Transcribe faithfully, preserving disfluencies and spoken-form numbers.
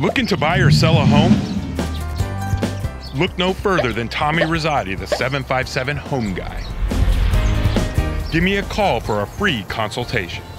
Looking to buy or sell a home? Look no further than Tommy Rosati, the seven five seven Home Guy. Give me a call for a free consultation.